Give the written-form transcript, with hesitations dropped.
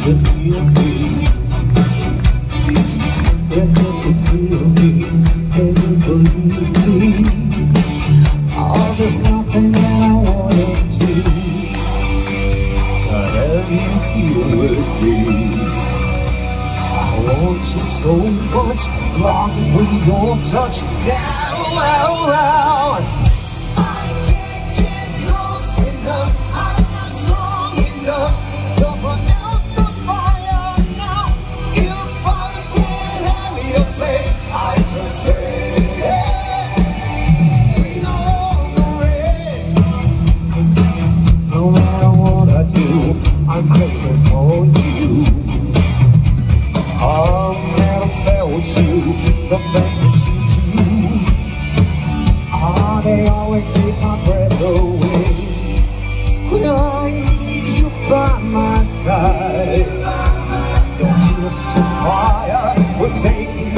could feel me, if you could feel me, can you believe me? Oh, there's nothing that I wanted to have you here with me. I want you so much, longing for your touch. Now, I can't get close enough, I'm not strong enough to put out the fire now. You finally can't have me away, I just wait on the rain. No matter what I do, I'm crazy for you. I'll never fail you, the things that you do. Ah, they always take my breath away. When I need you by my side, just a fire will take me